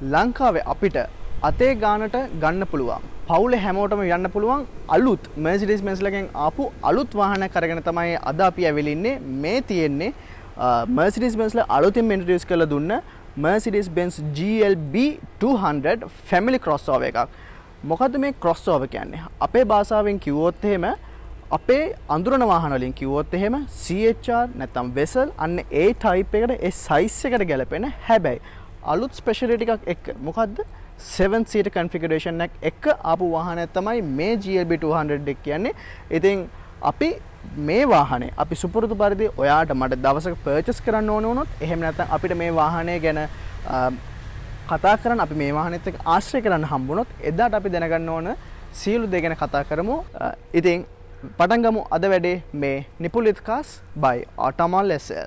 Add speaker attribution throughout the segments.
Speaker 1: ලංකාවේ අපිට අතේ ගානට ගන්න පුළුවන්. පවුලේ හැමෝටම යන්න පුළුවන් අලුත් Mercedes Benz ලගෙන් ආපු අලුත් වාහනයක් අරගෙන තමයි අද අපි ඇවිල්ලා ඉන්නේ. මේ තියෙන්නේ Mercedes Benz ලා අලුතින් ඉන්ට්‍රොඩියුස් කරලා දුන්න Mercedes Benz GLB 200 family crossover එකක්. මොකද්ද මේ crossover කියන්නේ? අපේ භාෂාවෙන් කිව්වොත් එහෙම අපේ අඳුරන වාහන වලින් කිව්වොත් එහෙම CHR නැත්නම් Vessel අන්න ඒ type එකට ඒ size එකට ගැලපෙන හැබැයි අලුත් ස්පෙෂලිටි එකක් එක්ක මොකද්ද 7 seat configuration එකක් එක්ක ආපු වාහනයක් තමයි මේ GLB 200 එක කියන්නේ. ඉතින් අපි මේ වාහනේ අපි සුපුරුදු පරිදි ඔයාට මට දවසක පර්චේස් කරන්න ඕන වුණොත් එහෙම නැත්නම් අපිට මේ වාහනය ගැන කතා කරන්න අපි මේ වාහනේත් එක්ක ආශ්‍රය කරන්න හම්බුනොත් එදාට අපි දැනගන්න ඕන සියලු දේ ගැන කතා කරමු. ඉතින් පටන් ගමු අද වැඩේ මේ නිපුලිත් කාස් by Automal SL.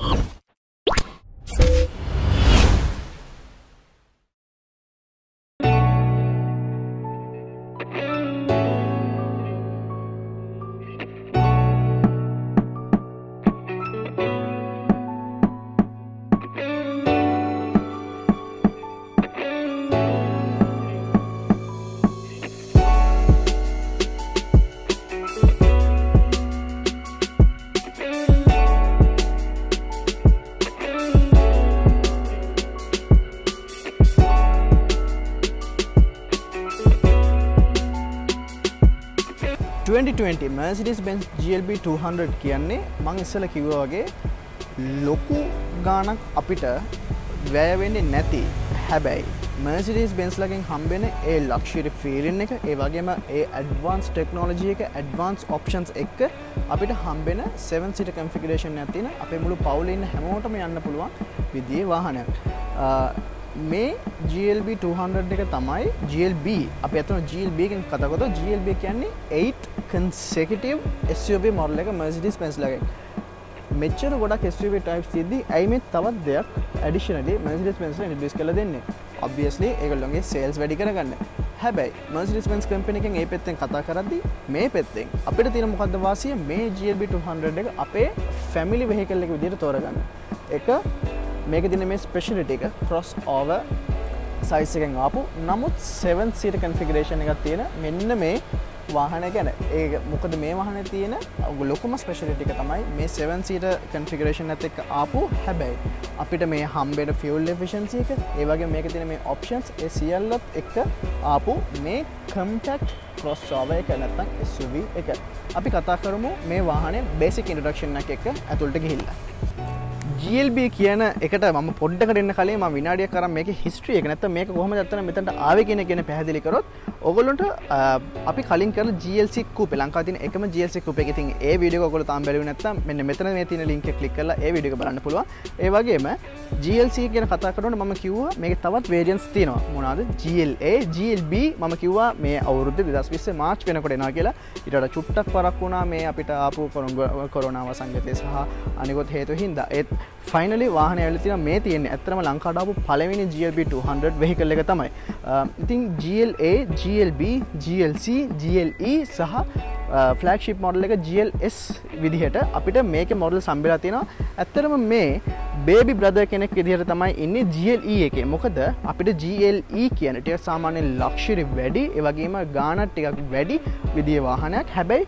Speaker 1: Mercedes Benz GLB 200 කියන්නේ මම ඉස්සෙල්ලා කිව්වා වගේ ලොකු ගාණක් අපිට වැය වෙන්නේ නැති හැබැයි Mercedes Benz ලගෙන් හම්බෙන ඒ luxury feeling එක ඒ වගේම ඒ advanced technology එක advanced options එක අපිට හම්බෙන 7 seater configuration එකක් තියෙන අපේ මුළු පවුලේ ඉන්න හැමෝටම යන්න පුළුවන් විදිහේ වාහනයක්. මේ GLB 200 එක තමයි GLB අපි අතන GLB එකෙන් කතා කරද්දී GLB කියන්නේ 8 consecutive SUV model එක Mercedes Benz ලගෙන් මෙච්චර ගොඩක් SUV types තියෙද්දි ඇයි මේ තවත් දෙයක් additionally Mercedes Benz ලා introduce කරලා දෙන්නේ obviously ඒගොල්ලෝගේ sales වැඩි කරගන්න. හැබැයි Mercedes Benz company එකෙන් මේ පැත්තෙන් කතා කරද්දි මේ පැත්තෙන් අපිට තියෙන මොකද්ද වාසිය මේ GLB 200 එක අපේ family vehicle එක විදිහට තෝරගන්න. එක මේක දින මේ ස්පෙෂලිටි එක ක්‍රොස් ඕවර් සයිස් එකෙන් ආපු නමුත් 7 seater configuration එකක් තියෙන මෙන්න මේ වාහනය ගැන. ඒක මොකද මේ වාහනේ තියෙන ලොකුම ස්පෙෂලිටි එක තමයි මේ 7 seater configuration එකත් එක්ක ආපු හැබැයි අපිට මේ හම්බෙන fuel efficiency එක ඒ වගේම මේකේ තියෙන මේ options ඒ සියල්ලත් එක්ක ආපු මේ compact crossover එක නැත්නම් SUV එක. අපි කතා කරමු මේ වාහනේ basic introduction එක එක්ක ඇතුළට ගිහිල්ලා. GLB කියන එකට මම පොඩ්ඩකට එන්න කලින් මම විනාඩියක් කරන් මේකේ history එක නැත්නම් මේක කොහොමද අත්තන මෙතනට ආවේ කියන එක ගැන පැහැදිලි කරොත් ඔයගොල්ලන්ට අපි කලින් කරලා GLC coupe ලංකාවේ තියෙන එකම GLC coupe එක. ඉතින් ඒ වීඩියෝ එක ඔයගොල්ලෝ තාම බැලුවේ නැත්නම් මෙන්න මෙතන මේ තියෙන link එක click කරලා ඒ වීඩියෝ එක බලන්න පුළුවන්. ඒ වගේම GLC ගැන කතා කරනකොට මම කිව්වා මේකේ තවත් variants තියෙනවා. මොනවාද? GLA, GLB මම කිව්වා මේ අවුරුද්ද 2020 මාර්ච් වෙනකොට එනවා කියලා. ඊට වඩා චුට්ටක් පරක් වුණා මේ අපිට ආපු කොරෝනා වසංගතය සහ අනිකුත් හේතු හින්දා. ඒත් ෆයිනලි වාහනය ඇවිල්ලා තියෙනවා මේ තියෙන්නේ ඇත්තටම ලංකාවට ආපු පළවෙනි GLB 200 vehicle එක තමයි. ඉතින් GLA, GLB, GLC, GLE සහ flagship model එක GLS විදිහට අපිට මේකේ model සම්බෙලා තියෙනවා. ඇත්තටම මේ baby brother කෙනෙක් විදිහට තමයි ඉන්නේ GLE එකේ. මොකද අපිට GLE කියන ටික සාමාන්‍ය luxury වැඩි, ඒ වගේම ගාණක් ටිකක් වැඩි විදිහේ වාහනයක්. හැබැයි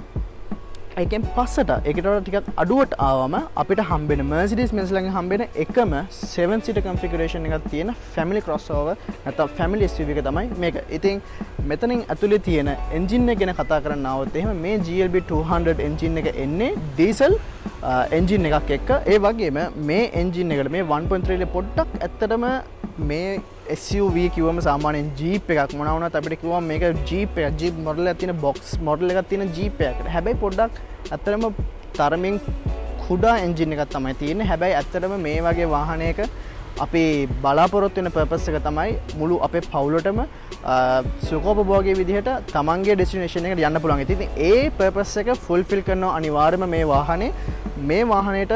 Speaker 1: ඒකෙන් පස්සට ඒකට වඩා ටිකක් අඩුවට ආවම අපිට හම්බෙන Mercedes Benz ළඟ හම්බෙන එකම 7 seater configuration එකක් තියෙන family crossover නැත්නම් family SUV එක තමයි මේක. ඉතින් මෙතනින් ඇතුලේ තියෙන engine එක ගැන කතා කරන්න આવොත් එහෙම මේ GLB 200 engine එක එන්නේ diesel engine එකක් එක්ක. ඒ වගේම මේ engine එකට මේ 1.3 ල පොඩ්ඩක් ඇත්තටම මේ SUV කිව්වම සාමාන්‍යයෙන් Jeep එකක් මොනවා වුණත් අපිට කිව්වම මේක Jeep එකක්. Jeep model එකක් තියෙන box model එකක් තියෙන Jeep එකක්. හැබැයි පොඩ්ඩක් ඇත්තටම තරමින් කුඩා engine එකක් තමයි තියෙන්නේ. හැබැයි ඇත්තටම මේ වගේ වාහනයක අපි බලාපොරොත්තු වෙන purpose එක තමයි මුළු අපේ පවුලටම සුඛෝපභෝගී විදිහට තමන්ගේ destination එකට යන්න පුළුවන්. ඉතින් ඒ purpose එක fulfill කරනවා අනිවාර්යයෙන්ම මේ වාහනේ. මේ වාහනේට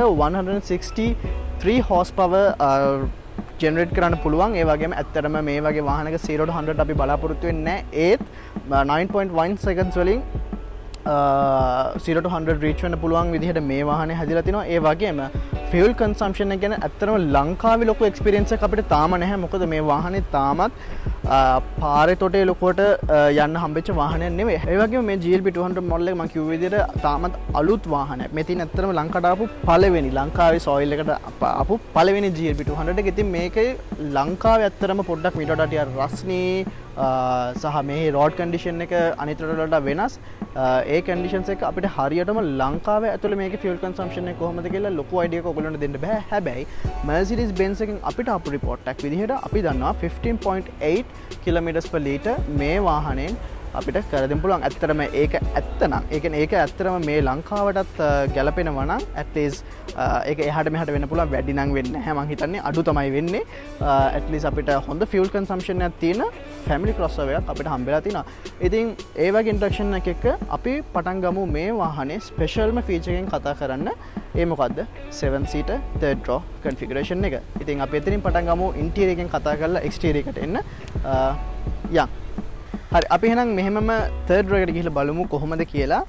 Speaker 1: 163 horsepower generate කරන්න පුළුවන්. ඒ වගේම ඇත්තටම මේ වගේ වාහනක 0 to 100 අපි බලාපොරොත්තු වෙන්නේ නැහැ. ඒත් 9.1 seconds වලින් 0 to 100 reach වෙන්න පුළුවන් විදිහට මේ වාහනේ හැදිලා තිනවා. ඒ වගේම fuel consumption එක ගැන ඇත්තටම ලංකාවේ ලොකු experience එකක් අපිට තාම නැහැ. මොකද මේ වාහනේ තාමත් පාරේ තොටේ ලොකුවට යන්න හම්බෙච්ච වාහනයක් නෙවෙයි. ඒ වගේම මේ GLB 200 model එක මම කිව්ව විදිහට තාමත් අලුත් වාහනයක්. මේ තියෙන ඇත්තටම ලංකාවට ආපු පළවෙනි ලංකාවේ soil එකට ආපු පළවෙනි GLB 200 එක. ඉතින් මේකේ ලංකාවේ ඇත්තටම පොඩ්ඩක් මීට වඩා ටිකක් රස්නේ සහ මේ රෝඩ් කන්ඩිෂන් එක අනිත් රටවල් වලට වෙනස්. ඒ කන්ඩිෂන්ස් එක අපිට හරියටම ලංකාවේ ඇතුළේ මේකේ fuel consumption එක කොහොමද කියලා ලොකු idea එකක් ඔයගොල්ලන්ට දෙන්න බෑ. හැබැයි Mercedes Benz එකෙන් අපිට ආපු report එකක් විදිහට අපි දන්නවා 15.8 kilometers per liter මේ වාහනයෙන් අපිට කර දෙන්න පුළුවන්. ඇත්තටම ඒක ඇත්තනම් ඒ කියන්නේ ඒක ඇත්තටම මේ ලංකාවටත් ගැලපෙනවා නම් at least ඒක එහාට මෙහාට වෙන්න පුළුවන්. වැඩි නම් වෙන්නේ නැහැ. මං හිතන්නේ අඩු තමයි වෙන්නේ. at least අපිට හොඳ fuel consumption එකක් තියෙන family crossover එකක් අපිට හම්බෙලා තිනවා. ඉතින් ඒ වගේ introduction එකක් එක්ක අපි පටන් ගමු මේ වාහනේ ස්පෙෂල්ම feature එකෙන් කතා කරන්න. ඒ මොකද්ද? 7 seater third row configuration එක. ඉතින් අපි එතනින් පටන් ගමු interior එකෙන් කතා කරලා exterior එකට එන්න. යන් හරි අපි එහෙනම් මෙහෙමම third row එකට ගිහිල්ලා බලමු කොහොමද කියලා.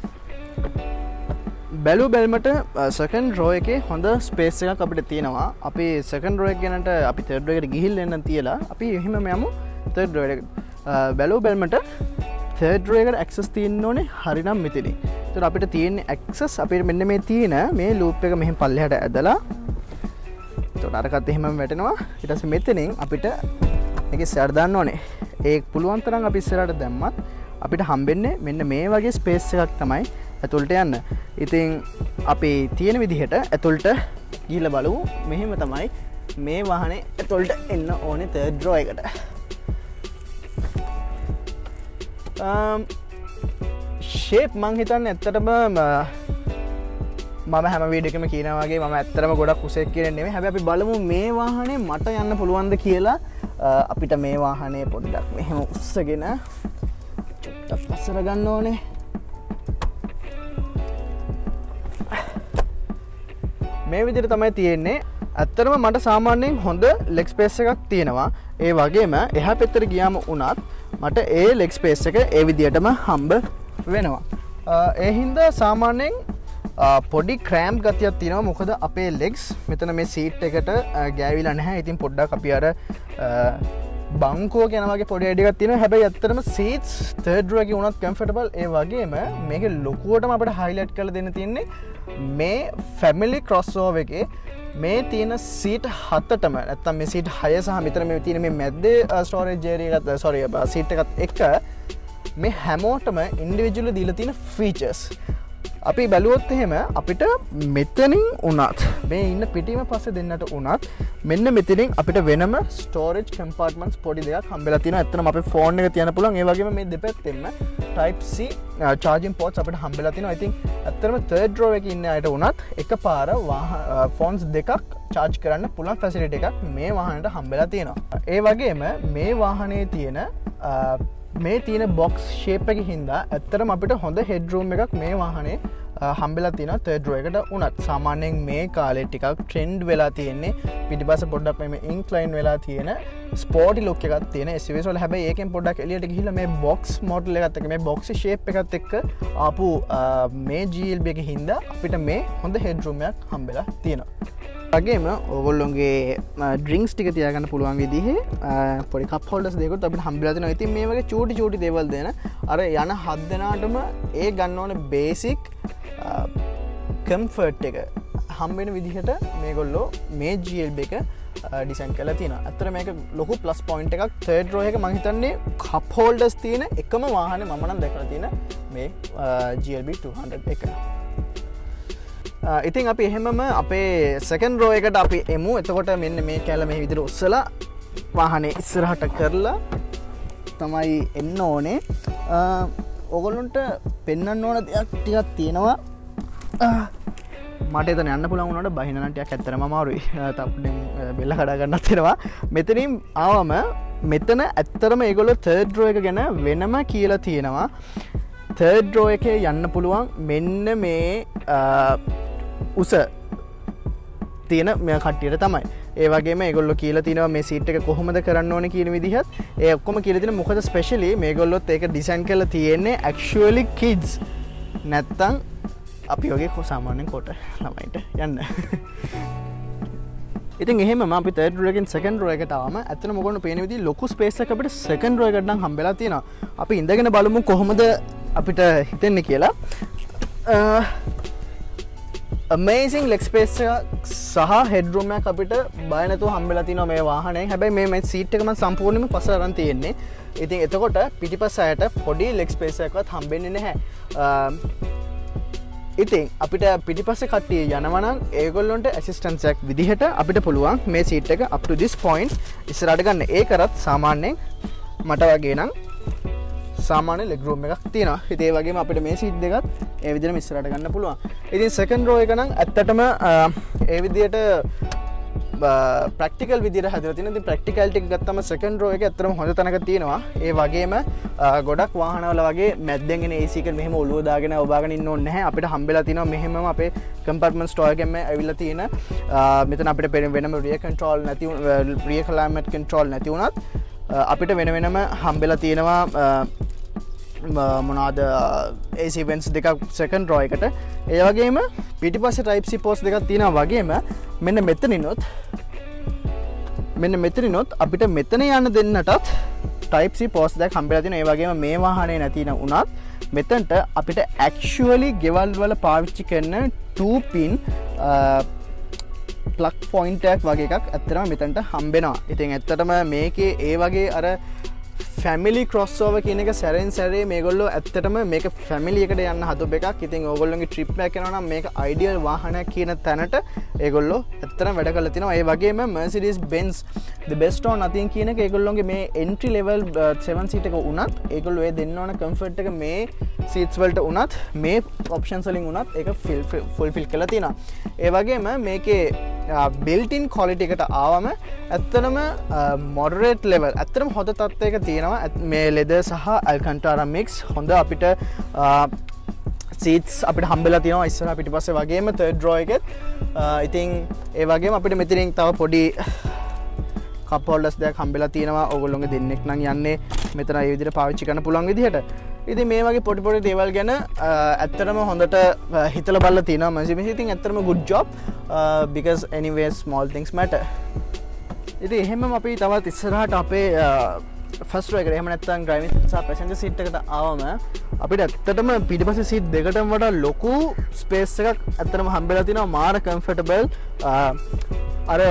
Speaker 1: බැලුමට second row එකේ හොඳ space එකක් අපිට තියෙනවා. අපි second row එක ගැනට අපි third row එකට ගිහිල්ලා එන්න තියලා අපි එහෙමම යමු third row එකට. බැලුමට third row එකට access තියෙන්න ඕනේ හරිනම් මෙතනින්. ඒතර අපිට තියෙන access අපිට මෙන්න මේ තියෙන මේ loop එක මෙහෙම පල්ලෙහාට ඇදලා ඒතර අරකට එහෙමම වැටෙනවා. ඊට පස්සේ මෙතනින් අපිට මේකේ සෑඩ් දාන්න ඕනේ. ඒක පුළුවන් තරම් අපි ඉස්සරහට දැම්මත් අපිට හම්බෙන්නේ මෙන්න මේ වගේ ස්පේස් එකක් තමයි ඇතුළට යන්න. ඉතින් අපි තියෙන විදිහට ඇතුළට ගිහිල්ලා බලමු. මෙහෙම තමයි මේ වාහනේ ඇතුළට එන්න ඕනේ third row එකට. shape මං හිතන්නේ ඇත්තටම මම හැම වීඩියෝ එකම කියනවා වගේ මම ඇත්තටම ගොඩක් උසෙක් කියන්නේ නෙමෙයි. හැබැයි අපි බලමු මේ වාහනේ මට යන්න පුළුවන්ද කියලා. අපිට මේ වාහනේ පොඩ්ඩක් මෙහෙම උස්සගෙන චුට්ටක් පස්සට ගන්න ඕනේ. මේ විදිහට තමයි තියෙන්නේ. ඇත්තටම මට සාමාන්‍යයෙන් හොඳ leg space එකක් තියෙනවා. ඒ වගේම එහා පැත්තට ගියාම උනත් මට ඒ leg space එක ඒ විදිහටම හම්බ වෙනවා. ඒ හින්දා සාමාන්‍යයෙන් පොඩි ක්‍රෑම් ගතියක් තියෙනවා. මොකද අපේ legs මෙතන මේ seat එකට ගෑවිලා නැහැ. ඉතින් පොඩ්ඩක් අපි අර බංකුව යන වගේ පොඩි අයිඩියා එකක් තියෙනවා. හැබැයි ඇත්තටම seats third row එකේ උනත් comfortable. ඒ වගේම මේකේ ලොකුවටම අපිට highlight කරලා දෙන්න තියෙන්නේ මේ family crossover එකේ මේ තියෙන seat හතටම නැත්තම් මේ seat 6 සහ මෙතන මේ තියෙන මේ මැද්දේ storage area එකත් sorry seat එකත් එක්ක මේ හැමෝටම individually දීලා තියෙන features අපි බැලුවොත් එහෙම අපිට මෙතනින් උනත් මේ ඉන්න පිටිම පස්සේ දෙන්නට උනත් මෙන්න මෙතනින් අපිට වෙනම storage compartments පොඩි දෙකක් හම්බෙලා තියෙනවා. ඇත්තටම අපේ ෆෝන් එක තියන්න පුළුවන්. ඒ වගේම මේ දෙපැත්තෙම type C charging ports අපිට හම්බෙලා තියෙනවා. ඉතින් ඇත්තටම third row එකේ ඉන්න අයට උනත් එකපාර phones දෙකක් charge කරන්න පුළුවන් facility එකක් මේ වාහනේට හම්බෙලා තියෙනවා. ඒ වගේම මේ වාහනේ තියෙන මේ තියෙන box shape එකකින් හින්දා ඇත්තටම අපිට හොඳ headroom එකක් මේ වාහනේ හම්බෙලා තියෙනවා third row එකට උනත්. සාමාන්‍යයෙන් මේ කාලේ ටිකක් trend වෙලා තියෙන්නේ පිටිපස්ස පොඩ්ඩක් මේ incline වෙලා තියෙන sporty look එකක් තියෙන SUVs වල. හැබැයි ඒකෙන් පොඩ්ඩක් එළියට ගිහිල්ලා මේ box model එකත් එක්ක මේ box shape එකත් එක්ක ආපු මේ GLB එකකින් හින්දා අපිට මේ හොඳ headroom එකක් හම්බෙලා තියෙනවා. වගේම ඕගොල්ලොන්ගේ ඩ්‍රින්ක්ස් ටික තියාගන්න පුළුවන් විදිහේ පොඩි කප් හෝල්ඩර්ස් දෙකකුත් අපිට හම්බෙලා තියෙනවා. ඉතින් මේ වගේ චූටි දේවල් දෙන අර යන හත් දෙනාටම ඒ ගන්න ඕන බේසික් කම්ෆර්ට් එක හම්බෙන විදිහට මේගොල්ලෝ මේ GLB එක ඩිසයින් කරලා තියෙනවා. ඇත්තට මේක ලොකු ප්ලස් පොයින්ට් එකක්. third row එක මම හිතන්නේ කප් හෝල්ඩර්ස් තියෙන එකම වාහනේ මම නම් දැකලා තියෙන මේ GLB 200 එක. ඉතින් අපි එහෙමම අපේ second row එකට අපි එමු. එතකොට මෙන්න මේ කැල මේ විදිහට උස්සලා වාහනේ ඉස්සරහට කරලා තමයි එන්න ඕනේ. ඕගොල්ලන්ට පෙන්වන්න ඕන දෙයක් ටිකක් තියෙනවා. මට එතන යන්න පුළුවන් වුණාට බහින නම් ටිකක් ඇත්තටම අමාරුයි. තප්පුඩෙන් බෙල්ල කඩා ගන්නත් වෙනවා. මෙතනින් ආවම මෙතන ඇත්තටම ඒගොල්ලෝ third row එක ගැන වෙනම කියලා තියෙනවා. third row එකේ යන්න පුළුවන් මෙන්න මේ උස තියෙන මේ කට්ටියට තමයි. ඒ වගේම ඒගොල්ලෝ කියලා තිනවා මේ සීට් එක කොහොමද කරන්න ඕනේ කියන විදිහත් ඒ ඔක්කොම කියලා දෙන. මොකද ස්පෙෂලි මේගොල්ලොත් ඒක ඩිසයින් කරලා තියෙන්නේ actually kids නැත්තම් අපි වගේ සාමාන්‍යයෙන් කොට ළමයිට යන්න. ඉතින් එහෙම අපි third row එකෙන් second row එකට ආවම ඇත්තටම මොකක්ද පේන විදිහ ලොකු space එක අපිට second row එකට නම් හම්බෙලා තියෙනවා. අපි ඉඳගෙන බලමු කොහොමද අපිට හිතෙන්නේ කියලා. amazing leg space එක සහ headroom එකක් අපිට බය නැතුව හම්බෙලා තියෙනවා මේ වාහනේ. හැබැයි මේ seat එක මම සම්පූර්ණයෙන්ම පස අරන් තියෙන්නේ. ඉතින් එතකොට පිටිපස්ස අයට පොඩි leg space එකක්වත් හම්බෙන්නේ නැහැ. ඉතින් අපිට පිටිපස්සේ කට්ටිය යනවා නම් ඒගොල්ලොන්ට ඇසිස්ටන්ස් එකක් විදිහට අපිට පුළුවන් මේ සීට් එක up to this point ඉස්සරහට ගන්න. ඒ කරත් සාමාන්‍යයෙන් මට වගේ නම් සාමාන්‍ය leg room එකක් තියෙනවා. ඉතින් ඒ වගේම අපිට මේ සීට් දෙකත් ඒ විදිහටම ඉස්සරහට ගන්න පුළුවන්. ඉතින් second row එක නම් ඇත්තටම ඒ විදිහට ප්‍රක්ටිකල් විදිහට හදලා තියෙනවා. ඉතින් ප්‍රැක්ටිකැලිටි එක ගත්තම second row එකේ ඇත්තටම හොඳ තැනක තියෙනවා. ඒ වගේම ගොඩක් වාහනවල වගේ මැද්දෙන් එන AC එක මෙහෙම ඔළුව දාගෙන ඔබාගෙන ඉන්න ඕනේ නැහැ. අපිට හම්බෙලා තියෙනවා මෙහෙමම අපේ කම්පාර්ට්මන්ට් ස්ටෝර් එකෙන්ම ඇවිල්ලා තියෙන මෙතන අපිට වෙනම rear control නැති rear climate control නැති වුණත් අපිට වෙනම හම්බෙලා තියෙනවා මොනවාද AC vents දෙකක් second row එකට. ඒ වගේම පිටිපස්සේ type C ports දෙකක් තියෙනවා වගේම මෙන්න මෙතනිනොත් අපිට මෙතන යන්න දෙන්නටත් type C ports දෙකක් හම්බෙලා තියෙනවා. ඒ වගේම මේ වාහනේ නැති වුණත් මෙතනට අපිට actually ගෙවල් වල පාවිච්චි කරන 2 pin plug point එකක් වගේ එකක් ඇත්තටම මෙතනට හම්බෙනවා. ඉතින් ඇත්තටම මේකේ ඒ වගේ අර ෆැමිලි ක්‍රොස්ෝවර් කියන එක සැරෙන් සැරේ මේගොල්ලෝ ඇත්තටම මේක ෆැමිලි එකට යන්න හදපු එකක්. ඉතින් ඕගොල්ලෝගේ ට්‍රිප් එකක් යනවා නම් මේක අයිඩියල් වාහනයක් කියන තැනට ඒගොල්ලෝ ඇත්තටම වැඩ කරලා තිනවා. ඒ වගේම Mercedes Benz the best or nothing කියන එක ඒගොල්ලෝගේ මේ entry level 7 seat එක උනත් ඒගොල්ලෝ ඒ දෙන්න ඕන comfort එක මේ seats වලට උනත් මේ options වලින් උනත් ඒක fulfill කරලා තිනවා. ඒ වගේම මේකේ built-in quality එකට ආවම ඇත්තටම moderate level ඇත්තටම හොඳ තත්ත්වයක තියෙනවා. මේ leather සහ alcantara mix හොඳ අපිට seats අපිට හම්බෙලා තියෙනවා ඉස්සරහ පිටිපස්සේ වගේම third row එකෙත්. ඉතින් ඒ වගේම අපිට මෙතනින් තව පොඩි cup holders දෙකක් හම්බෙලා තියෙනවා. ඕගොල්ලෝගේ දෙන්නෙක් නම් යන්නේ මෙතන ඒ විදිහට පාවිච්චි කරන්න පුළුවන් විදිහට. ඉතින් මේ වගේ පොඩි දේවල් ගැන ඇත්තටම හොඳට හිතලා බලලා තියෙනවා Mercedes. ඉතින් ඇත්තටම good job because anyway small things matter. ඉතින් එහෙමම අපි තවත් ඉස්සරහට අපේ ෆස්ට් රෝ එකට එහෙම නැත්නම් ඩ්‍රයිවිං සහ පැසෙන්ජර් සීට් එකට ආවම අපිට ඇත්තටම පිටිපස්සේ සීට් දෙකටම වඩා ලොකු ස්පේස් එකක් ඇත්තටම හම්බෙලා තිනවා. මාර කම්ෆර්ටබල් අර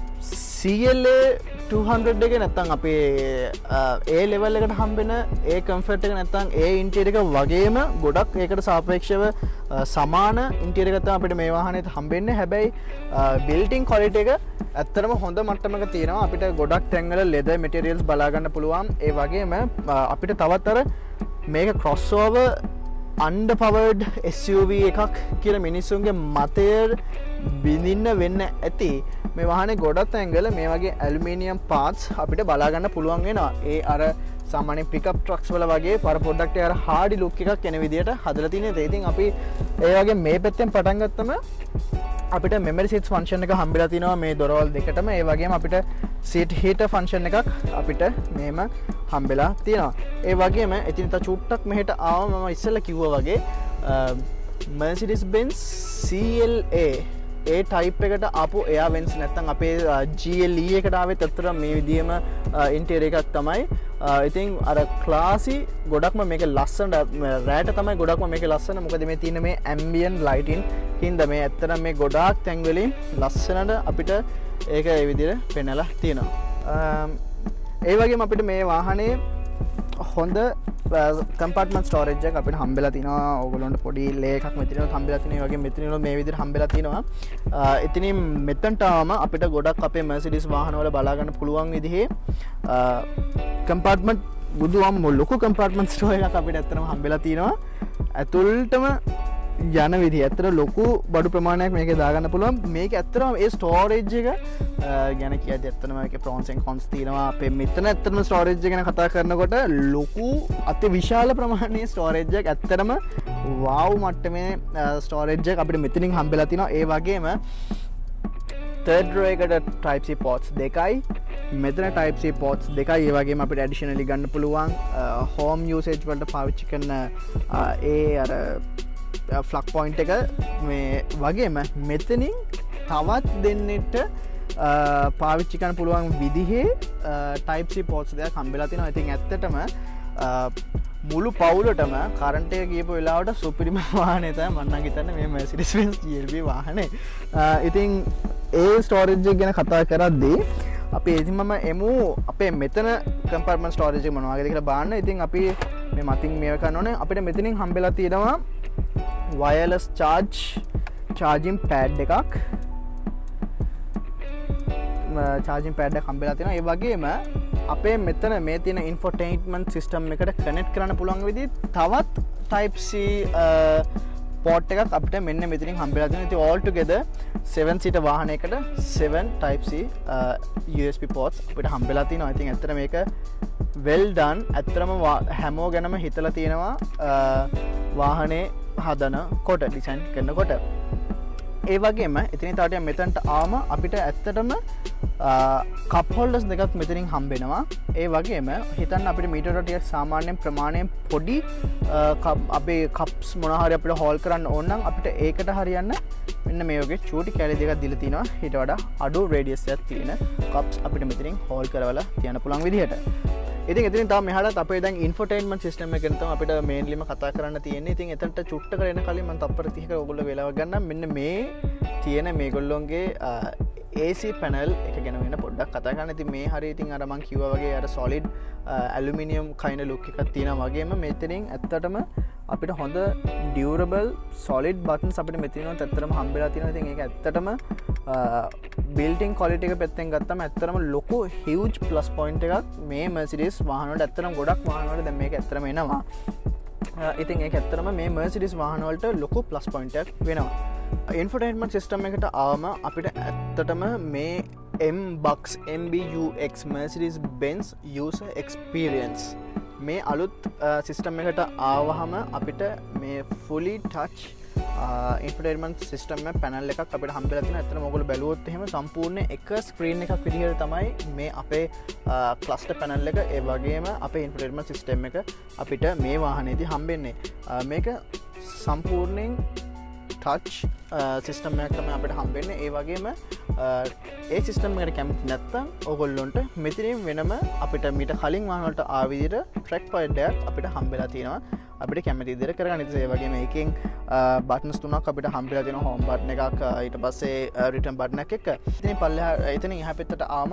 Speaker 1: CLA 200 එක නැත්තම් අපේ ඒ ලෙවල් එකට හම්බෙන ඒ කම්ෆර්ට් එක නැත්තම් ඒ ඉන්ටීරියර් එක වගේම ගොඩක් ඒකට සාපේක්ෂව සමාන ඉන්ටීරියර් එකක් තමයි අපිට මේ වාහනේට හම්බෙන්නේ. හැබැයි බිල්ට්-ඉන් ක්වොලිටි එක ඇත්තටම හොඳ මට්ටමක තියෙනවා. අපිට ගොඩක් තැන්වල leather materials බලා ගන්න පුළුවන්. ඒ වගේම අපිට තවත් අර මේක crossover underpowered SUV එකක් කියලා මිනිස්සුන්ගේ මතය බිඳින්න වෙන්න ඇති. මේ වාහනේ ගොඩක් තැන්වල මේ වගේ ඇලුමිනියම් පාර්ට්ස් අපිට බලා ගන්න පුළුවන් වෙනවා. ඒ අර සාමාන්‍ය පිකප් ට්‍රක්ස් වල වගේ පර පොඩ්ඩක් අර හාඩි ලුක් එකක් එන විදියට හදලා තියෙනවා. ඉතින් අපි ඒ වගේ මේ පැත්තෙන් පටන් ගත්තම අපිට memory seats function එක හම්බෙලා තිනවා මේ දොරවල් දෙකටම. ඒ වගේම අපිට seat heater function එකක් අපිට මේම හම්බෙලා තියෙනවා. ඒ වගේම ඉතින් තා චුට්ටක් මෙහෙට ආවම මම ඉස්සෙල්ලා කිව්වා වගේ Mercedes Benz CLA ඒ ටයිප් එකට ආපු එයා වෙන්ස් නැත්තම් අපේ GLE එකට ආවෙත් අතර මේ විදිහම ඉන්ටීරියර් එකක් තමයි. ඉතින් අර ක්ලාසි ගොඩක්ම මේක ලස්සන රෑට තමයි ගොඩක්ම මේක ලස්සන. මොකද මේ තියෙන මේ ambient lighting හින්දා මේ ඇත්තටම මේ ගොඩාක් තැන් වලින් ලස්සනට අපිට ඒක ඒ විදිහට පෙන්නලා තියෙනවා. ඒ වගේම අපිට මේ වාහනේ හොඳ කම්පාර්ට්මන්ට් ස්ටෝරේජ් එකක් අපිට හම්බෙලා තිනවා. ඕගොල්ලන්ට පොඩි ලේ එකක් මෙතනින් හම්බෙලා තිනවා. ඒ වගේ මෙතනින් මේ විදිහට හම්බෙලා තිනවා. ඉතින් මෙතනට ආවම අපිට ගොඩක් අපේ Mercedes වාහනවල බලා ගන්න පුළුවන් විදිහේ කම්පාර්ට්මන්ට් බුදුවම් ලොකු කම්පාර්ට්මන්ට් ස්ටෝර් එකක් අපිට ඇත්තටම හම්බෙලා තිනවා. ඇතුළටම යන විදිහ ඇත්තට ලොකු බඩු ප්‍රමාණයක් මේකේ දාගන්න පුළුවන්. මේක ඇත්තටම ඒ ස්ටෝරේජ් එක ගැන කියද්දි ඇත්තටම මේකේ ප්‍රොන්ස් ඇන්ඩ් කොන්ස් තියෙනවා. අපේ මෙතන ඇත්තටම ස්ටෝරේජ් එක ගැන කතා කරනකොට ලොකු අති විශාල ප්‍රමාණයේ ස්ටෝරේජ් එකක් ඇත්තටම වව් මට්ටමේ ස්ටෝරේජ් එකක් අපිට මෙතනින් හම්බෙලා තිනවා. ඒ වගේම third row එකට type C ports දෙකයි මෙතන type C ports දෙකයි. ඒ වගේම අපිට additionally ගන්න පුළුවන් home usage වලට පාවිච්චි කරන ඒ අර ෆ්ලක් පොයින්ට් එක මේ වගේම මෙතනින් තවත් දෙන්නට පාවිච්චි කරන්න පුළුවන් විදිහේ type C ports දෙයක් හම්බෙලා තිනවා. ඉතින් ඇත්තටම මුළු පවුලටම කරන්ට් එක ගියපු වෙලාවට සුපිරිම වාහනේ තමයි මම නම් හිතන්නේ මේ Mercedes-Benz GLB වාහනේ. ඉතින් ඒ ස්ටෝරේජ් එක ගැන කතා කරද්දී අපි එදින්ම එමු අපේ මෙතන කම්පාර්ට්මන්ට් ස්ටෝරේජ් එක මොනවා වගේද කියලා බලන්න. ඉතින් අපි මේ මතින් මේව කරන්න ඕනේ. අපිට මෙතනින් හම්බෙලා තියෙනවා wireless charging pad එකක්. charging pad එකක් හම්බෙලා තියෙනවා. ඒ වගේම අපේ මෙතන මේ තියෙන infotainment system එකට connect කරන්න පුළුවන් විදිහේ තවත් type C port එකක් අපිට මෙන්න මෙතනින් හම්බෙලා තියෙනවා. ඉතින් all together 7 seater වාහනයකට 7 type C USB ports අපිට හම්බෙලා තියෙනවා. ඉතින් ඇත්තට මේක well done. ඇත්තටම හැමෝ ගැනම හිතලා තියෙනවා වාහනේ හදනකොට ඩිසයින් කරනකොට. ඒ වගේම ඉතින් තාටිය මෙතනට ආම අපිට ඇත්තටම කප් හෝල්ඩර්ස් දෙකක් මෙතනින් හම්බෙනවා. ඒ වගේම හිතන්න අපිට මීටරට ටිකක් සාමාන්‍යයෙන් ප්‍රමාණයෙන් පොඩි අපේ කප්ස් මොනවා හරි අපිට හෝල් කරන්න ඕන නම් අපිට ඒකට හරියන්න මෙන්න මේ වගේ චූටි කැලි දෙකක් දීලා තිනවා. ඊට වඩා අඩු රේඩියස් එකක් තියෙන කප්ස් අපිට මෙතනින් හෝල් කරවලා තියන්න පුළුවන් විදිහට. ඉතින් එතනින් තාම මෙහාට අපේ දැන් ඉන්ෆෝටේන්මන්ට් සිස්ටම් එක ගැන තමයි අපිට මේන්ලිම කතා කරන්න තියෙන්නේ. ඉතින් එතනට චුට්ටකට එන කලින් මම තප්පර 30ක ඔයගොල්ලෝ වෙලාවක් ගන්නම්. මෙන්න මේ තියෙන මේගොල්ලෝන්ගේ AC panel එක ගැන වෙන පොඩ්ඩක් කතා කරන්න. ඉතින් මේ හරිය ඉතින් අර මම කිව්වා වගේ අර solid aluminium kind look එකක් තියෙනවා වගේම මෙතනින් ඇත්තටම අපිට හොඳ durable solid buttons අපිට මෙතනින් ඇත්තටම හම්බෙලා තියෙනවා. ඉතින් ඒක ඇත්තටම built-in quality එක පැත්තෙන් ගත්තම ඇත්තටම ලොකු huge plus point එකක් මේ Mercedes වාහන වලට ඇත්තටම ගොඩක් වාහන වලට දැන් මේක ඇත්තටම එනවා. ඉතින් ඒක ඇත්තටම මේ Mercedes වාහන වලට ලොකු plus point එකක් වෙනවා. Infotainment system එකට ආවම අපිට ඇත්තටම මේ MBUX Mercedes-Benz user experience මේ අලුත් සිස්ටම් එකට ආවහම අපිට මේ fully touch infotainment system panel එකක් අපිට හම්බෙලා තියෙනවා. ඇත්තටම ඔයගොල්ලෝ බැලුවොත් එහෙම සම්පූර්ණ එක ස්ක්‍රීන් එකක් විදිහට තමයි මේ අපේ ක්ලස්ටර් පැනල් එක ඒ වගේම අපේ infotainment system එක අපිට මේ වාහනේදී හම්බෙන්නේ. මේක සම්පූර්ණයෙන් ටච් සිස්ටම් එකක් තමයි අපිට හම්බෙන්නේ. ඒ වගේම ඒ සිස්ටම් එකට කැමති නැත්නම් ඕගොල්ලොන්ට මෙතනින් වෙනම අපිට මීට කලින් වාහන වලට ආ විදිහට ට්‍රැක් පොයින්ට් එකක් අපිට හම්බෙලා තියෙනවා. අපිට කැමති විදිහට කරගන්න. ඒ වගේම එකෙන් බටන්ස් තුනක් අපිට හම්බෙලා තියෙනවා. හෝම් බටන් එකක් ඊට පස්සේ රිටර්න් බටන් එකක් එක්ක. ඉතින් පල්ලෙහා එතනින් එහා පැත්තට ආවම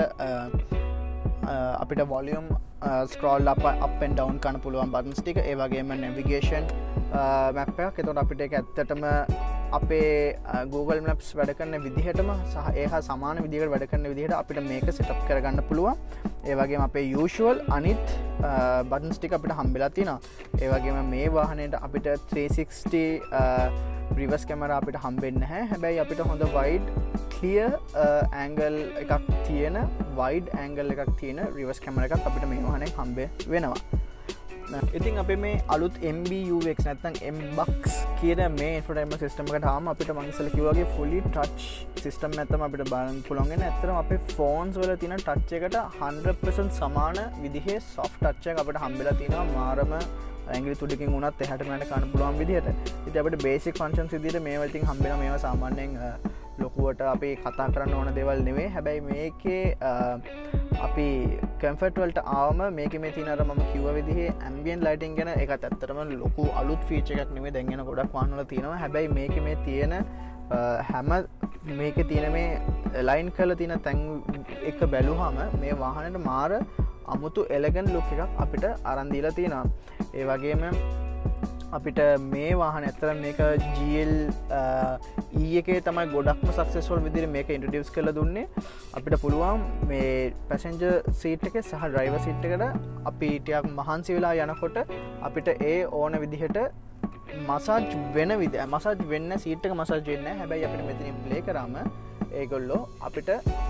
Speaker 1: අපිට volume scroll up and down කරන්න පුළුවන් buttons ටික. ඒ වගේම navigation map එකක්. එතකොට අපිට ඒක ඇත්තටම අපේ Google Maps වැඩ කරන විදිහටම සහ ඒ හා සමාන විදිහකට වැඩ කරන විදිහට අපිට මේක setup කරගන්න පුළුවන්. ඒ වගේම අපේ usual අනිත් buttons ටික අපිට හම්බෙලා තියෙනවා. ඒ වගේම මේ වාහනේට අපිට 360 reverse camera අපිට හම්බෙන්නේ නැහැ. හැබැයි අපිට හොඳ wide clear angle එකක් තියෙන wide angle එකක් තියෙන reverse camera එකක් අපිට මේ වාහනේ හම්බ වෙනවා. ඉතින් අපි මේ අලුත් MBUX නැත්නම් MBUX කියන මේ infotainment system එකට ආවම අපිට මම ඉස්සෙල්ලා කිව්වා වගේ fully touch system එකක් තමයි අපිට බලන්න පුළුවන් වෙන්නේ. ඇත්තටම අපේ phones වල තියෙන touch එකට 100% සමාන විදිහේ soft touch එකක් අපිට හම්බෙලා තියෙනවා. මාරම ඇඟිලි තුඩකින් වුණත් එහාට මෙහාට කරන්න පුළුවන් විදිහට. ඉතින් අපිට basic functions විදිහට මේවා ඉතින් හම්බෙනවා. මේවා සාමාන්‍යයෙන් ලොකුවට අපි කතා කරන්න ඕන දේවල් නෙවෙයි. හැබැයි මේකේ අපි කම්ෆර්ට් වලට ආවම මේකේ මේ තියෙන අර මම කිව්ව විදිහේ ambient lighting ගැන ඒකත් ඇත්තටම ලොකු අලුත් feature එකක් නෙවෙයි. දැන් එන ගොඩක් වාහන වල තියෙනවා. හැබැයි මේකේ මේ තියෙන හැම මේකේ තියෙන මේ line කරලා තියෙන තැන් එක බැලුවම මේ වාහනේට මාර අමුතු එලගන්ට් ලුක් එකක් අපිට අරන් දීලා තියෙනවා. ඒ වගේම අපිට මේ වාහන ඇත්තටම මේක GL E එකේ තමයි ගොඩක්ම සක්සස්ෆුල් විදිහට මේක ඉන්ට්‍රොඩියුස් කරලා දුන්නේ. අපිට පුළුවන් මේ පැසෙන්ජර් සීට් එකේ සහ ඩ්‍රයිවර් සීට් එකට අපි ටිකක් මහන්සි වෙලා යනකොට අපිට ඒ ඕන විදිහට මසාජ් වෙන විදිහ මසාජ් වෙන්න සීට් එක මසාජ් වෙන්නේ නැහැ. හැබැයි අපිට මෙතනින් ප්ලේ කරාම ඒගොල්ලෝ අපිට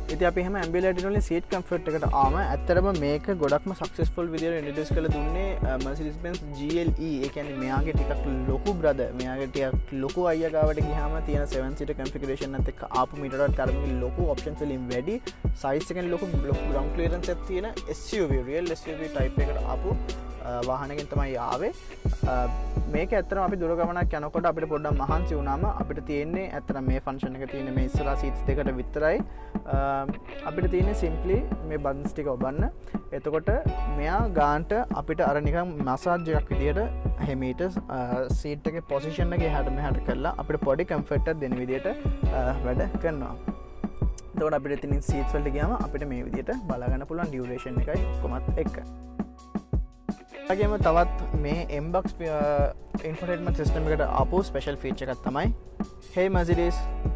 Speaker 1: ඉතින් අපි හැම ඇම්බියුලට් වලින් සීට් කම්ෆර්ට් එකට ආම ඇත්තටම මේක ගොඩක්ම සක්සස්ෆුල් විදියට ඉන්ට්‍රොඩියුස් කරලා දුන්නේ Mercedes-Benz GLE. ඒ කියන්නේ මෙයාගේ ටිකක් ලොකු බ්‍රදර්, මෙයාගේ ටිකක් ලොකු අයියා ගාවට ගියාම තියෙන 7 seater configuration එකත් එක්ක ආපු මීටර් තරමින් ලොකු options වලින් වැඩි size එකෙන් ලොකු ground clearance එකක් තියෙන SUV, real SUV type එකට ආපු වාහනකින් තමයි ආවේ. මේක ඇත්තටම අපි දුර ගමනක් යනකොට අපිට පොඩ්ඩක් මහන්සි වුණාම අපිට තියෙන්නේ ඇත්තටම මේ ෆන්ක්ෂන් එක තියෙන්නේ මේ ඉස්සරහා සීට්ස් දෙකට විතරයි. අපිට තියෙන්නේ සිම්පලි මේ බටන්ස් ටික ඔබන්න. එතකොට මෙයා ගානට අපිට අර නිකන් මසාජ් එකක් විදියට හැමීට සීට් එකේ පොසිෂන් එක එහාට මෙහාට කරලා අපිට පොඩි කම්ෆර්ට් එකක් දෙන විදියට වැඩ කරනවා. එතකොට අපිට ඉතින් සීට්ස් වලට ගියාම අපිට මේ විදියට බලා ගන්න පුළුවන් ඩියුරේෂන් එකයි ඔක්කොමත් එක්ක. ඒගොම තවත් මේ M-Box infotainment system එකට ආපු ස්පෙෂල් ෆීචර් එකක් තමයි Hey Mercedes,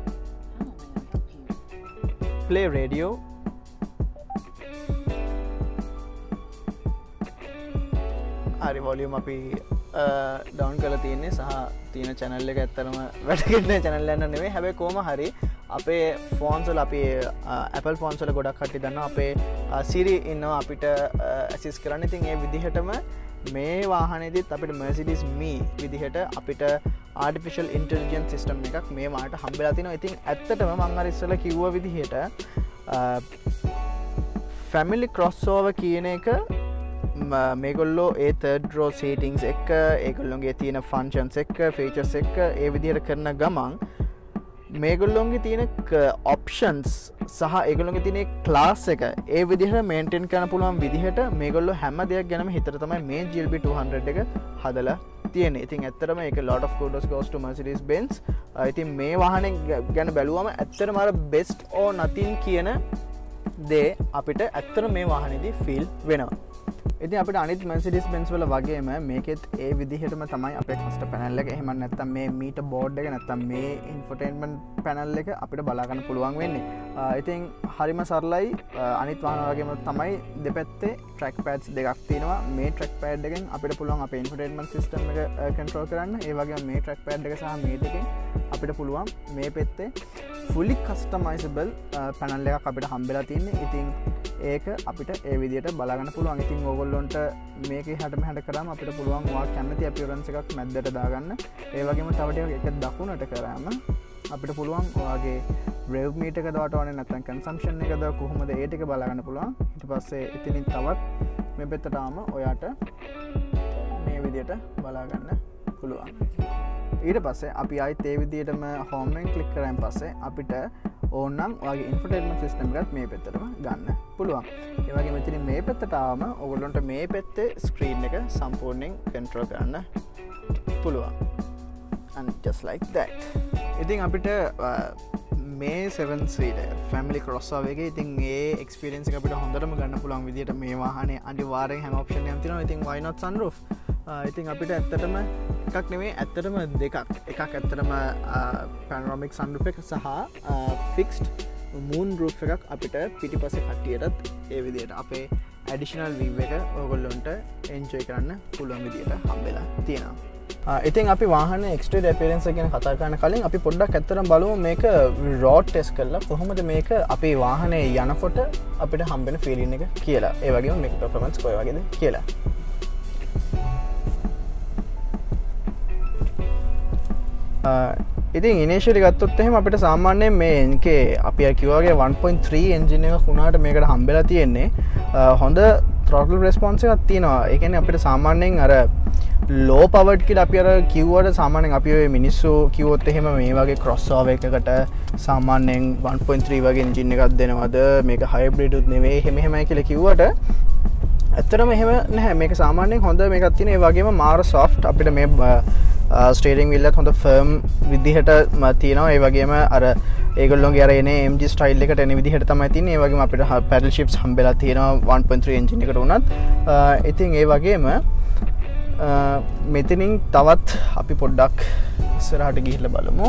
Speaker 1: play radio. හරි වොලියුම් අපි ඩවුන් කරලා තියෙන්නේ සහ තියෙන channel එක ඇත්තටම වැඩකෙන්නේ channel එක නෙවෙයි. හැබැයි කොහොම හරි අපේ ෆෝන්ස් වල අපි Apple ෆෝන්ස් වල ගොඩක් කට්ටිය දන්නවා අපේ Siri ඉන්නවා අපිට ඇසිස් කරන්න. ඉතින් ඒ විදිහටම මේ වාහනේදීත් අපිට Mercedes Me විදිහට අපිට artificial intelligence system එකක් මේ වාහනට හම්බෙලා තිනවා. ඉතින් ඇත්තටම මම අර ඉස්සෙල්ලා කිව්ව විදිහට family crossover කියන එක මේගොල්ලෝ ඒ third row settings එක ඒගොල්ලොන්ගේ තියෙන functions එක features එක ඒ විදිහට කරන ගමන් මේගොල්ලොන්ගේ තියෙන options සහ ඒගොල්ලොන්ගේ තියෙන class එක ඒ විදිහට maintain කරන්න පුළුවන් විදිහට මේගොල්ලෝ හැම දෙයක් ගැනම හිතට තමයි මේ GLB 200 එක හදලා තියෙන්නේ. ඉතින් ඇත්තටම ඒක lot of kudos goes to Mercedes-Benz. ඉතින් මේ වාහනේ ගැන බැලුවම ඇත්තටම අර best or nothing කියන දේ අපිට ඇත්තටම මේ වාහනේදී feel වෙනවා. ඉතින් අපිට අනිත් Mercedes-Benz වල වගේම මේකෙත් ඒ විදිහටම තමයි අපේ cluster panel එක. එහෙම නැත්නම් මේ meter board එක නැත්නම් මේ infotainment panel එක අපිට බලා ගන්න පුළුවන් වෙන්නේ. ඉතින් හරිම සරලයි. අනිත් වාහන වගේම තමයි දෙපැත්තේ track pads දෙකක් තියෙනවා. මේ track pad එකෙන් අපිට පුළුවන් අපේ infotainment system එක control කරන්න. ඒ වගේම මේ track pad එක සහ මේ දෙකෙන් අපිට පුළුවන් මේ පැත්තේ fully customizable panel එකක් අපිට හම්බෙලා තියෙන්නේ. ඉතින් ඒක අපිට ඒ විදිහට බලා ගන්න පුළුවන්. ඉතින් ඕගොල්ලොන්ට මේක එහාට මෙහාට කරාම අපිට පුළුවන් ඔයා කැමති අපියරන්ස් එකක් මැද්දට දාගන්න. ඒ වගේම තව ටිකක් එක දකුණට කරාම අපිට පුළුවන් ඔයාගේ rev meter එකද වටවන්නේ නැත්නම් consumption එකද කොහොමද ඒ ටික බලා ගන්න පුළුවන්. ඊට පස්සේ එතනින් තවත් මේ පැත්තට ආම ඔයාට මේ විදිහට බලා ගන්න පුළුවන්. ඊට පස්සේ අපි ආයෙත් ඒ විදිහටම home එකෙන් ක්ලික් කරාන් පස්සේ අපිට ඕනනම් ඔයාගේ infotainment system එකත් මේ පැත්තටම ගන්න පුළුවන්. ඒ වගේම මෙතනින් මේ පැත්තට ආවම ඔයගොල්ලන්ට මේ පැත්තේ screen එක සම්පූර්ණයෙන් control කරන්න පුළුවන්. And just like that. ඉතින් අපිට මේ 7 seater family crossover එකේ ඉතින් ඒ experience එක අපිට හොඳටම ගන්න පුළුවන් විදිහට මේ වාහනේ අනිවාර්යෙන් හැම option එකක්ම තියෙනවා. ඉතින් why not sunroof? ඉතින් අපිට ඇත්තටම එකක් නෙවෙයි ඇත්තටම දෙකක්. එකක් ඇත්තටම panoramic sunroof එක සහ fixed moon roof එකක් අපිට පිටිපස්සේ කට්ටියටත් ඒ විදිහට අපේ additional view එක ඔයගොල්ලන්ට enjoy කරන්න පුළුවන් විදිහට හම්බෙලා තියෙනවා. ඉතින් අපි වාහනේ exterior appearance ගැන කතා කරන්න කලින් අපි පොඩ්ඩක් ඇත්තටම බලමු මේක road test කරලා කොහොමද මේක අපේ වාහනේ යනකොට අපිට හම්බෙන feeling එක කියලා. ඒ වගේම මේක performance කොයි වගේද කියලා. ඉතින් ඉනිෂියලි ගත්තොත් එහෙම අපිට සාමාන්‍යයෙන් මේකේ අපි අර කිව්වා වගේ 1.3 එන්ජින් එකක් වුණාට මේකට හම්බෙලා තියෙන්නේ හොඳ throttle response එකක් තියෙනවා. ඒ කියන්නේ අපිට සාමාන්‍යයෙන් අර low powered කියලා අපි අර කිව්වට සාමාන්‍යයෙන් අපි ඔය මිනිස්සු කිව්වොත් එහෙම මේ වගේ crossover එකකට සාමාන්‍යයෙන් 1.3 වගේ එන්ජින් එකක් දෙනවද මේක hybrid උත් නෙවෙයි එහෙමයි කියලා කිව්වට ඇත්තටම එහෙම නැහැ. මේක සාමාන්‍යයෙන් හොඳ මේකක් තියෙන. ඒ වගේම මාර soft අපිට මේ ස්ටීරිං wheel එකත් හොඳ firm විදිහට තියෙනවා. ඒ වගේම අර ඒගොල්ලෝගේ අර එනේ MG style එකට එන විදිහට තමයි තියෙන්නේ. ඒ වගේම අපිට paddle shifts හම්බෙලා තියෙනවා 1.3 engine එකට උනත්. ඉතින් ඒ වගේම මෙතනින් තවත් අපි පොඩ්ඩක් ඉස්සරහට ගිහිල්ලා බලමු.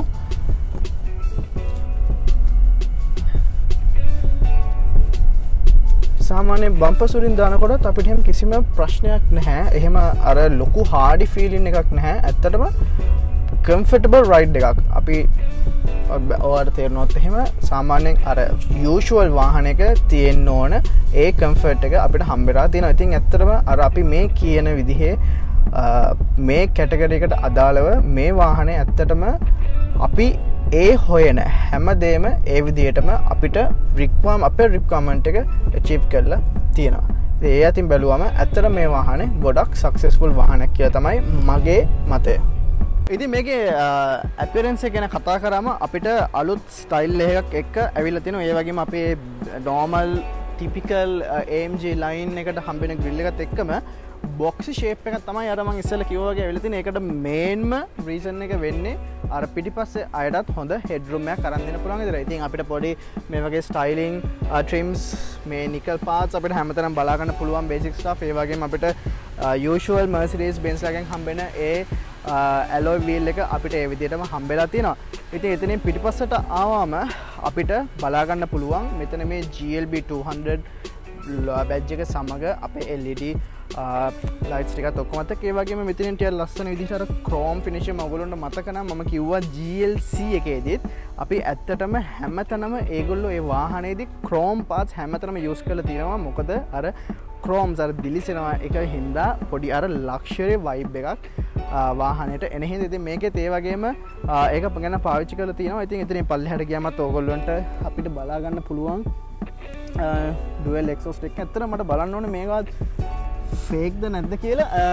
Speaker 1: සාමාන්‍ය බම්පසුරින් දානකොටත් අපිට එහෙම කිසිම ප්‍රශ්නයක් නැහැ. එහෙම අර ලොකු හාඩි ෆීලින් එකක් නැහැ. ඇත්තටම කම්ෆර්ටබල් රයිඩ් එකක්. අපි ඔයාලට තේරෙනවද එහෙම සාමාන්‍යයෙන් අර යූෂුවල් වාහනයක තියෙන්න ඕන ඒ කම්ෆර්ට් එක අපිට හම්බෙලා තියෙනවා. ඉතින් ඇත්තටම අර අපි මේ කියන විදිහේ මේ කැටගරි එකට අදාළව මේ වාහනේ ඇත්තටම අපි ඒ හොයන හැමදේම ඒ විදිහටම අපිට අපේ රික්වයර්මන්ට් එක අචීව් කරලා තියෙනවා. ඒ අතින් බැලුවම ඇත්තට මේ වාහනේ ගොඩක් සක්සස්ෆුල් වාහනයක් කියලා තමයි මගේ මතය. ඉතින් මේකේ අපියරන්ස් එක ගැන කතා කරාම අපිට අලුත් ස්ටයිල් එකක් එක්ක ඇවිල්ලා තිනවා. ඒ වගේම අපේ normal typical AMG line එකට හම්බෙන grill එකත් එක්කම box shape එකක් තමයි අර මම ඉස්සෙල්ලා කිව්වා වගේ ඇවිල්ලා තියෙන. ඒකට මේන්ම reason එක වෙන්නේ අර පිටිපස්සේ අයටත් හොඳ head room එකක් අරන් දෙන්න පුළුවන් විදිහට. ඉතින් අපිට පොඩි මේ වගේ styling trims මේ nickel parts අපිට හැමතැනම බලා ගන්න පුළුවන් basic stuff. ඒ වගේම අපිට usual Mercedes Benz ලගෙන් හම්බෙන ඒ alloy wheel එක අපිට ඒ විදිහටම හම්බෙලා තියෙනවා. ඉතින් එතනින් පිටිපස්සට ආවම අපිට බලා ගන්න පුළුවන් මෙතන මේ GLB 200 badge එක සමග අපේ LED ලයිට්ස් ටිකත් ඔක්කොම මතක. ඒ වගේම මෙතනින් ටිකක් ලස්සන විදිහට අර chrome finish එක මගලොන්ට මතක නම් මම කිව්වා GLC එකේදීත් අපි ඇත්තටම හැමතැනම ඒගොල්ලෝ ඒ වාහනේදී chrome parts හැමතැනම use කරලා තියෙනවා. මොකද අර chromes අර දිලිසෙනවා එක හින්දා පොඩි අර luxury vibe එකක් වාහනයට එන හින්දා. ඉතින් මේකෙත් ඒ වගේම ඒක ගැන පාවිච්චි කරලා තියෙනවා. ඉතින් එතනින් පල්ලෙහාට ගියාමත් ඕගොල්ලන්ට අපිට බලා ගන්න පුළුවන් dual exhaust එක. ඇත්තට මට බලන්න ඕනේ මේකත් ෆේක්ද නැද්ද කියලා.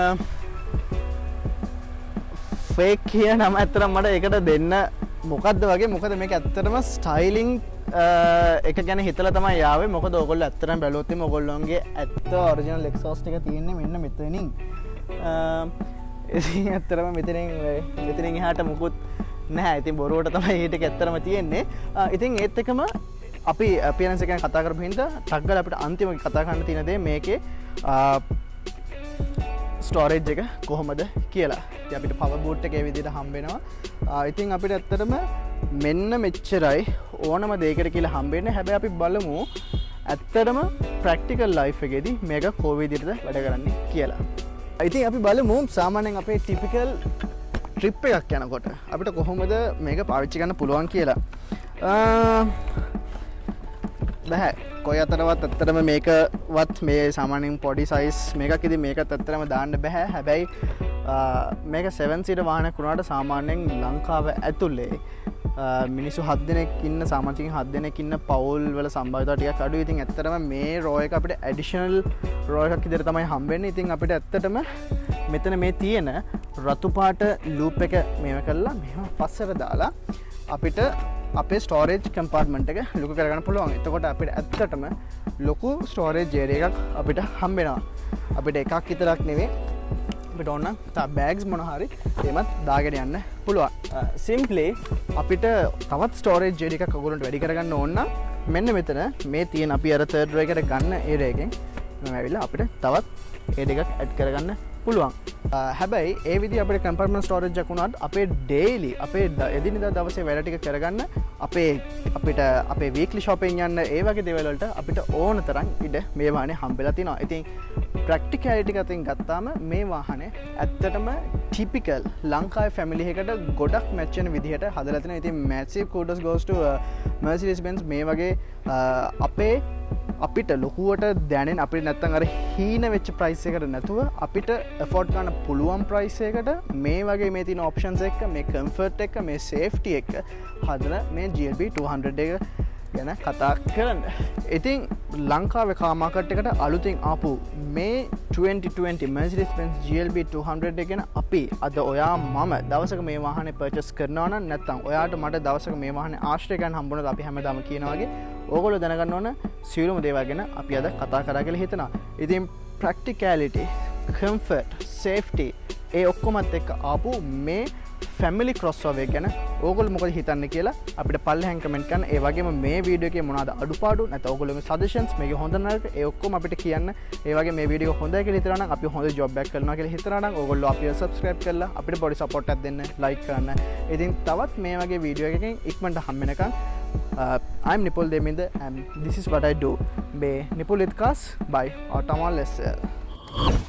Speaker 1: ෆේක් කියන නම ඇත්තටම මට ඒකට දෙන්න මොකද්ද වගේ. මොකද මේක ඇත්තටම ස්ටයිලිං එක ගැන හිතලා තමයි ආවේ. මොකද ඕගොල්ලෝ ඇත්තටම බැලුවොත් එimhe ඕගොල්ලෝගේ ඇත්ත ඔරිජිනල් එක්සෝස්ට් එක තියෙන්නේ මෙන්න මෙතනින්. ඉතින් ඇත්තටම මෙතනින් එහාට මුකුත් නැහැ. ඉතින් බොරුවට තමයි ඊට ඇත්තටම තියෙන්නේ. ඉතින් ඒත් එකම අපි අපියරන්ස් එක ගැන කතා කරපු හින්දා ටක් ගාලා අපිට අන්තිම කතා කරන්න තියෙන දේ මේකේ ස්ටෝරේජ් එක කොහොමද කියලා. ඉතින් අපිට පවර් බූට් එක ඒ විදිහට හම්බ වෙනවා. ඉතින් අපිට ඇත්තටම මෙන්න මෙච්චරයි ඕනම දෙයකට කියලා හම්බෙන්නේ. හැබැයි අපි බලමු ඇත්තටම ප්‍රැක්ටිකල් ලයිෆ් එකේදී මේක කොයි විදිහටද වැඩ කරන්නේ කියලා. ඉතින් අපි බලමු සාමාන්‍යයෙන් අපේ ටිපිකල් ට්‍රිප් එකක් යනකොට අපිට කොහොමද මේක පාවිච්චි කරන්න පුළුවන් කියලා. බෑ කොයි අතරවත් ඇත්තටම මේකවත් මේ සාමාන්‍යයෙන් පොඩි සයිස් මේකක් ඉතින් මේකත් ඇත්තටම දාන්න බෑ. හැබැයි මේක 7 සීටර් වාහනයක් වුණාට සාමාන්‍යයෙන් ලංකාව ඇතුලේ මිනිස්සු 7 දෙනෙක් ඉන්න සාමාන්‍යයෙන් 7 දෙනෙක් ඉන්න පවුල් වල සම්භාවිතාව ටිකක් අඩුයි. ඉතින් ඇත්තටම මේ රෝ එක අපිට ඇඩිෂනල් රෝ එකක් විදිහට තමයි හම්බෙන්නේ. ඉතින් අපිට ඇත්තටම මෙතන මේ තියෙන රතු පාට ලූප් එක මේව කළා මෙහෙම පස්සට දාලා අපිට අපේ ස්ටෝරේජ් කම්පාර්ට්මන්ට් එක ලොකු කරගන්න පුළුවන්. එතකොට අපිට ඇත්තටම ලොකු ස්ටෝරේජ් ඒරියා එකක් අපිට හම්බ වෙනවා. අපිට එකක් විතරක් නෙවෙයි අපිට ඕන තව බෑග්ස් මොන හරි එමත් දාගෙන යන්න පුළුවන්. සිම්ප්ලි අපිට තවත් ස්ටෝරේජ් ඒරියා එකක් ඔයගොල්ලන්ට වැඩි කරගන්න ඕන නම් මෙන්න මෙතන මේ තියෙන අපි අර තර්ඩ් රෝ එකට ගන්න ඒරියා එකෙන් මම ඇවිල්ලා අපිට තවත් ඒරියා එකක් ඇඩ් කරගන්න පුළුවන්. හැබැයි ඒ විදිහ අපේ කම්පාර්ට්මන්ට් ස්ටෝරේජ් එක උනාට අපේ ඩේලි අපේ එදිනෙදා දවසේ වැඩ ටික කරගන්න අපිට අපේ වීක්ලි shopping යන්න ඒ වගේ දේවල් වලට අපිට ඕන තරම් ඉඩ මේ වාහනේ හම්බෙලා තිනවා. ඉතින් ප්‍රැක්ටිකැලිටි එකෙන් ගත්තාම මේ වාහනේ ඇත්තටම ටිපිකල් ලංකාවේ ෆැමිලි එකකට ගොඩක් මැච් වෙන විදිහට හදලා තිනවා. ඉතින් massive kudos goes to Mercedes Benz මේ වගේ අපිට ලොකුවට දැනෙන අපිට නැත්තම් අර හීන වෙච්ච ප්‍රයිස් එකකට නැතුව අපිට afford ගන්න පුළුවන් ප්‍රයිස් එකකට මේ වගේ මේ තියෙන options එක මේ comfort එක මේ safety එක හදන මේ GLB 200 එක ගැන කතා කරන්න. ඉතින් ලංකාවේ කාර් මාකට් එකට අලුතින් ආපු මේ 2020 Mercedes Benz GLB 200 එක ගැන අපි අද ඔයා මම දවසක මේ වාහනේ purchase කරනවා නම් නැත්තම් ඔයාට මට දවසක මේ වාහනේ ආශ්‍රය ගන්න හම්බුනොත් අපි හැමදාම කියනවා වගේ ඕගොල්ලෝ දැනගන්න ඕන සියලුම දේවල් ගැන අපි අද කතා කරා කියලා හිතනවා. ඉතින් practicality, comfort, safety ඒ ඔක්කොමත් එක්ක ආපු මේ family crossover ගැන ඕගොල්ලෝ මොකද හිතන්නේ කියලා අපිට පල්ලෙහෙන් කමෙන්ට් කරන්න. ඒ වගේම මේ වීඩියෝ එකේ මොනවාද අඩුපාඩු නැත්නම් ඕගොල්ලෝගේ suggestions මේක හොඳ නරක ඒ ඔක්කොම අපිට කියන්න. ඒ වගේ මේ වීඩියෝ එක හොඳයි කියලා හිතනවා නම් අපි හොඳ job එකක් කරනවා කියලා හිතනවා නම් ඕගොල්ලෝ අපිව subscribe කරලා අපිට පොඩි support එකක් දෙන්න, like කරන්න. ඉතින් තවත් මේ වගේ වීඩියෝ එකකින් ඉක්මනට හම් වෙනකන් I'm Nipul Deminda and this is what I do. Be Nipul with cars by Automal SL.